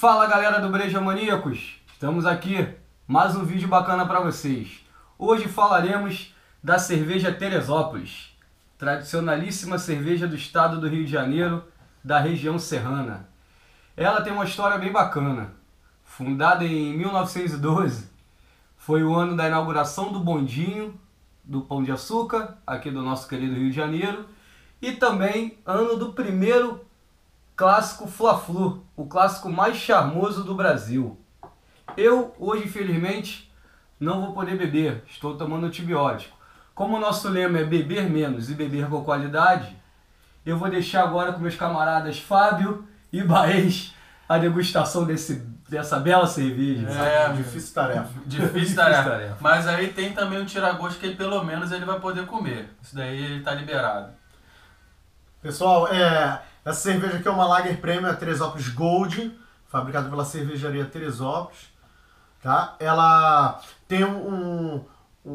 Fala galera do Breja Maníacos, estamos aqui, mais um vídeo bacana para vocês. Hoje falaremos da cerveja Teresópolis, tradicionalíssima cerveja do estado do Rio de Janeiro, da região serrana. Ela tem uma história bem bacana. Fundada em 1912, foi o ano da inauguração do bondinho do Pão de Açúcar, aqui do nosso querido Rio de Janeiro, e também ano do primeiro clássico Fla-Flu, o clássico mais charmoso do Brasil. Eu, hoje, infelizmente, não vou poder beber, estou tomando antibiótico. Como o nosso lema é beber menos e beber com qualidade, eu vou deixar agora com meus camaradas Fábio e Baez a degustação dessa bela cerveja. Difícil tarefa. Difícil tarefa. Mas aí tem também um tira-gosto que pelo menos ele vai poder comer. Isso daí ele tá liberado. Pessoal, essa cerveja aqui é uma Lager Premium, a Teresópolis Gold, fabricada pela cervejaria Teresópolis. Tá? Ela tem um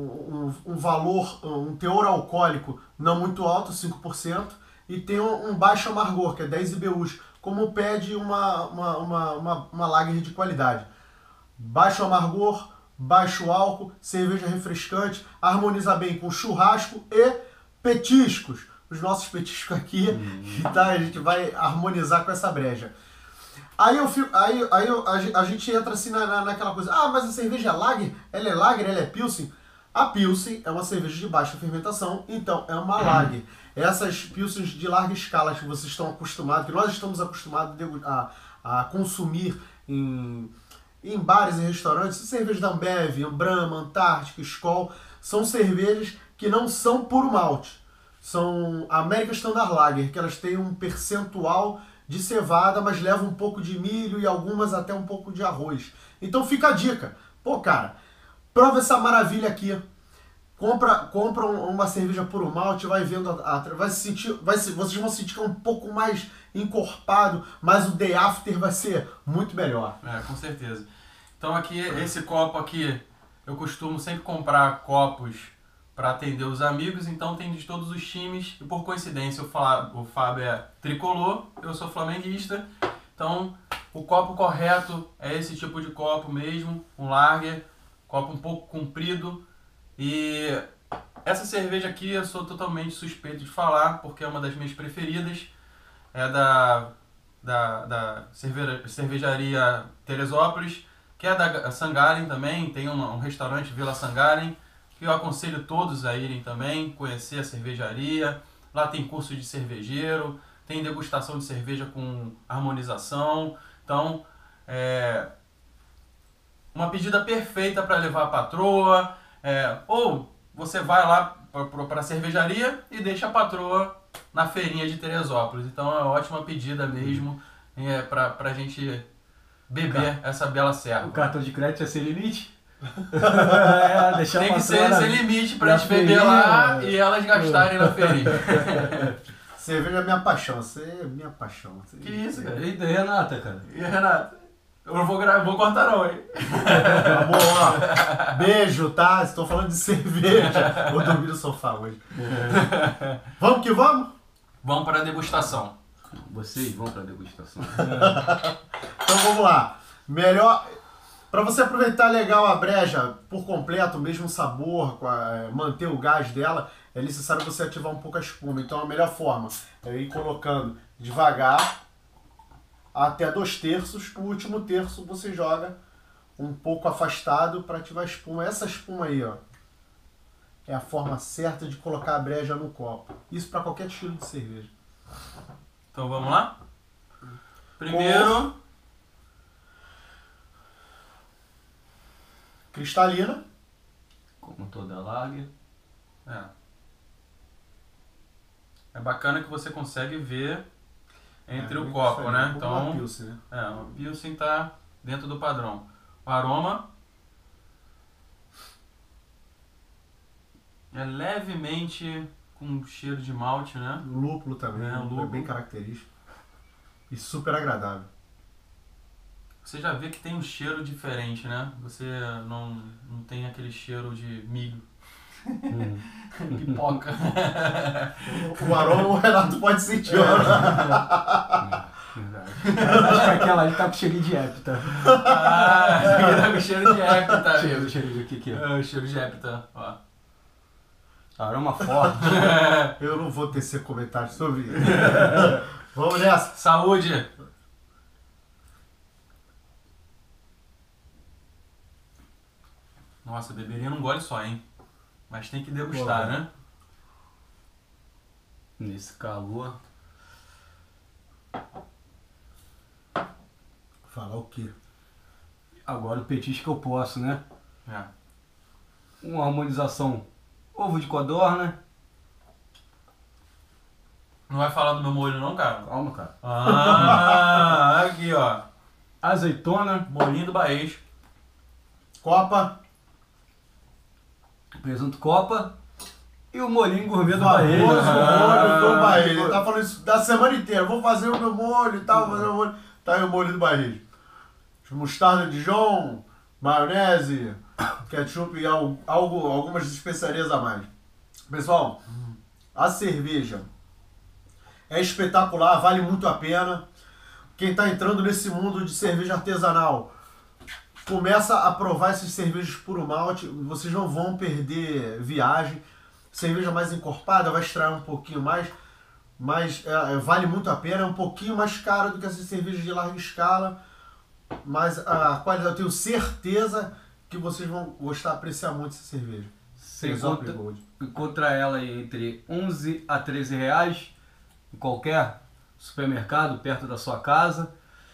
valor, um teor alcoólico não muito alto, 5%, e tem um baixo amargor, que é 10 IBUs, como pede uma Lager de qualidade. Baixo amargor, baixo álcool, cerveja refrescante, harmoniza bem com churrasco e petiscos. Os nossos petiscos aqui, tá? A gente vai harmonizar com essa breja. Aí a gente entra assim naquela coisa, mas a cerveja é Lager, ela é Pilsen. A Pilsen é uma cerveja de baixa fermentação, então é uma Lager. Essas Pilsens de larga escala que vocês estão acostumados, que nós estamos acostumados a consumir em bares e restaurantes, cervejas da Ambev, Brahma, Antártica, Skol, são cervejas que não são puro malte. São American Standard Lager, que elas têm um percentual de cevada, mas levam um pouco de milho e algumas até um pouco de arroz. Então fica a dica. Pô, cara, prova essa maravilha aqui. Compra uma cerveja puro malte, vai vendo, vocês vão sentir que é um pouco mais encorpado, mas o day after vai ser muito melhor. Com certeza. Então aqui, esse copo aqui, eu costumo sempre comprar copos para atender os amigos, então tem de todos os times, e por coincidência o Fábio é tricolor, eu sou flamenguista, então o copo correto é esse tipo de copo mesmo, um lager, copo um pouco comprido, e essa cerveja aqui eu sou totalmente suspeito de falar, porque é uma das minhas preferidas, é da cervejaria Teresópolis, que é da Sangalen também, tem um restaurante Vila Sangalen, que eu aconselho todos a irem também, conhecer a cervejaria. Lá tem curso de cervejeiro, tem degustação de cerveja com harmonização. Então, uma pedida perfeita para levar a patroa. Ou você vai lá para a cervejaria e deixa a patroa na feirinha de Teresópolis. Então, é uma ótima pedida mesmo para a gente beber essa bela serva. O cartão de crédito é sem limite? Tem que ser sem limite pra gente beber lá e elas gastarem na feirinha. Cerveja é minha paixão, você é minha paixão. Que isso, cara? E Renata, cara? E Renata? Eu não vou cortar não, hein? Amor, beijo, tá? Estou falando de cerveja. Vou dormir no sofá hoje. Vamos que vamos? Vamos para a degustação. Vocês vão para a degustação. Então vamos lá. Melhor... Para você aproveitar legal a breja por completo, o mesmo sabor, manter o gás dela, é necessário você ativar um pouco a espuma. Então a melhor forma é ir colocando devagar até 2/3. O último terço você joga um pouco afastado para ativar a espuma. Essa espuma aí, ó, é a forma certa de colocar a breja no copo. Isso para qualquer estilo de cerveja. Então vamos lá? Primeiro... Cristalina. Como toda lager. É bacana que você consegue ver entre o copo, né? Então, uma Pilsen, né? Uma Pilsen tá dentro do padrão. O aroma é levemente com cheiro de malte, né? O lúpulo também, lúpulo. É bem característico. E super agradável. Você já vê que tem um cheiro diferente, né? Você não tem aquele cheiro de milho. Pipoca. O aroma o Renato pode sentir. Verdade. Acho que aquela ali tá com cheirinho de hepta. Ah, tá com cheiro de hepta, amigo. Cheiro de aqui. É, o cheiro de hepta, ó. Aroma forte. Eu não vou tecer comentários sobre isso. Vamos nessa. Saúde! Nossa, beberia num gole só, hein? Mas tem que degustar, Pô. né? Nesse calor. Falar o quê? Agora o petisco que eu posso, né? É. Uma harmonização. Ovo de codorna. Não vai falar do meu molho não, cara? Calma, cara. Ah, aqui, ó. Azeitona. Molinho do Baez. Copa. Presunto copa. E o molinho gourmet do Famoso Bahia. molho do Bahia. Ele tá falando isso da semana inteira. Vou fazer o meu molho e tal, fazer o molho. Tá aí o molho do Bahia. Mostarda de Dijon, maionese, ketchup e algumas especiarias a mais. Pessoal, a cerveja é espetacular, vale muito a pena. Quem está entrando nesse mundo de cerveja artesanal, começa a provar esses cervejas puro malte, vocês não vão perder viagem. Cerveja mais encorpada vai extrair um pouquinho mais, mas vale muito a pena. É um pouquinho mais caro do que essas cervejas de larga escala, mas a qualidade, eu tenho certeza que vocês vão gostar, apreciar muito essa cerveja. Você Teresópolis Gold. encontra ela aí entre 11 a 13 reais em qualquer supermercado perto da sua casa.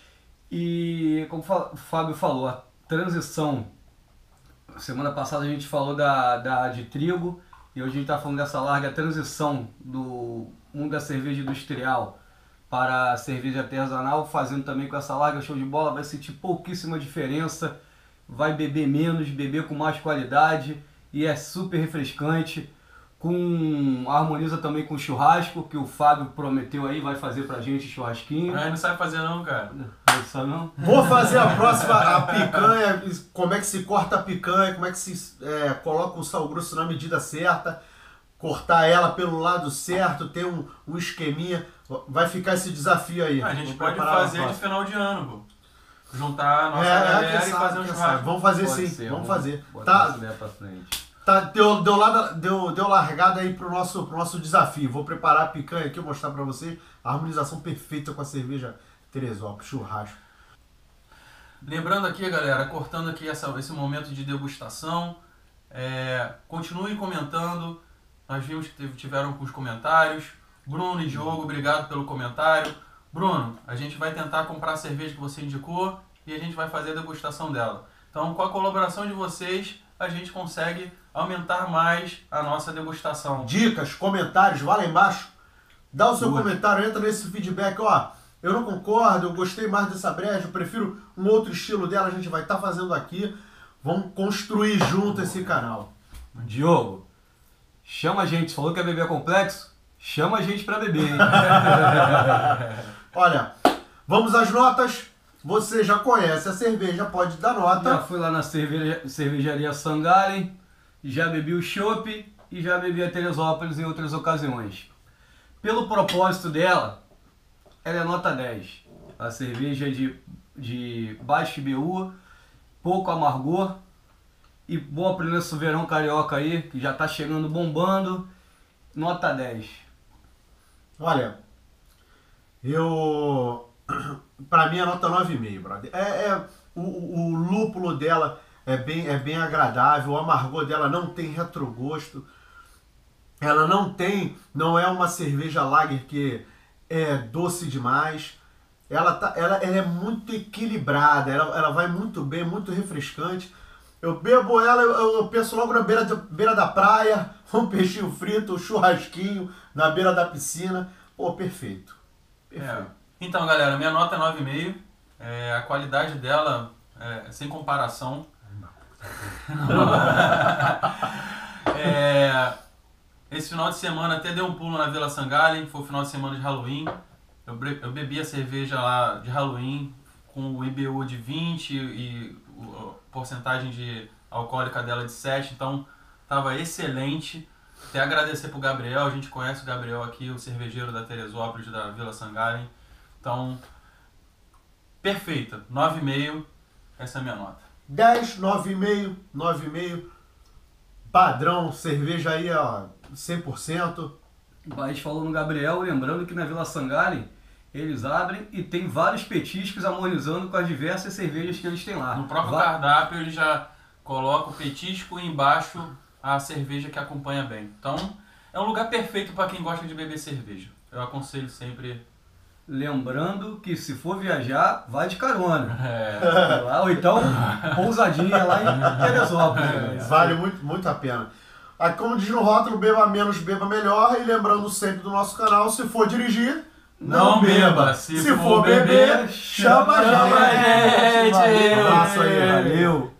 E como o Fábio falou, a transição, semana passada a gente falou da de trigo e hoje a gente está falando dessa larga transição do mundo da cerveja industrial para a cerveja artesanal, fazendo também com essa larga show de bola, vai sentir pouquíssima diferença, vai beber menos, beber com mais qualidade e é super refrescante, harmoniza também com churrasco, que o Fábio prometeu aí, vai fazer pra gente churrasquinho. Ah, não sabe fazer não, cara. Não sabe não? Vou fazer a próxima, a picanha, como é que se corta a picanha, como é que se coloca o sal grosso na medida certa, cortar ela pelo lado certo, ter um esqueminha. Vai ficar esse desafio aí. A gente Vou pode preparar fazer a de próxima. final de ano, pô. Juntar a nossa galera quem e fazer um quem churrasco. Vamos fazer Pode sim, ser, vamos fazer. botar Tá, essa ideia pra frente. tá, deu largada aí pro nosso desafio. Vou preparar a picanha aqui, mostrar pra vocês a harmonização perfeita com a cerveja Teresópolis, churrasco. Lembrando aqui, galera, cortando aqui esse momento de degustação, continuem comentando. Nós vimos que tiveram alguns comentários. Bruno e Diogo, obrigado pelo comentário. Bruno, a gente vai tentar comprar a cerveja que você indicou e a gente vai fazer a degustação dela. Então, com a colaboração de vocês, a gente consegue aumentar mais a nossa degustação. Dicas, comentários, vai lá embaixo. Dá o seu comentário, entra nesse feedback, ó. Eu não concordo, eu gostei mais dessa breja, eu prefiro um outro estilo dela, a gente vai estar fazendo aqui. Vamos construir junto esse canal. Diogo, chama a gente, falou que é beber complexo? Chama a gente pra beber, hein? Olha, vamos às notas. Você já conhece a cerveja, pode dar Já nota. fui lá na cervejaria Sangalen, já bebi o chopp e já bebi a Teresópolis em outras ocasiões. Pelo propósito dela, ela é nota 10. A cerveja de baixo IBU, pouco amargor e boa para nesse verão carioca aí, que já tá chegando bombando, nota 10. Olha, pra mim a nota 9,5, brother. O lúpulo dela é bem agradável, o amargor dela não tem retrogosto. Ela não é uma cerveja lager que é doce demais. Ela é muito equilibrada, ela vai muito bem, muito refrescante. Eu bebo ela, eu penso logo na beira da praia, um peixinho frito, um churrasquinho na beira da piscina. Pô, perfeito. Então, galera, minha nota é 9,5. A qualidade dela é sem comparação. Esse final de semana até dei um pulo na Vila Sangalen, foi o final de semana de Halloween. Eu bebi a cerveja lá de Halloween com o IBU de 20 e a porcentagem de alcoólica dela de 7, então tava excelente. Até agradecer pro Gabriel, a gente conhece o Gabriel aqui, o cervejeiro da Teresópolis, da Vila Sangaren. Então, perfeita, 9,5, essa é a minha nota. 10, 9,5, 9,5. Padrão, cerveja aí, ó, 100%. A gente falou no Gabriel, lembrando que na Vila Sangaren eles abrem e tem vários petiscos harmonizando com as diversas cervejas que eles têm lá. No próprio cardápio ele já coloca o petisco e embaixo a cerveja que acompanha bem. Então é um lugar perfeito para quem gosta de beber cerveja. Eu aconselho sempre. Lembrando que se for viajar, vai de carona. É, Lá, ou então pousadinha lá em Teresópolis. Vale muito, muito a pena. Aí, como diz no rótulo, beba menos, beba melhor. E lembrando sempre do nosso canal, se for dirigir, não beba. Se for beber, chama a gente. Um abraço aí. Valeu.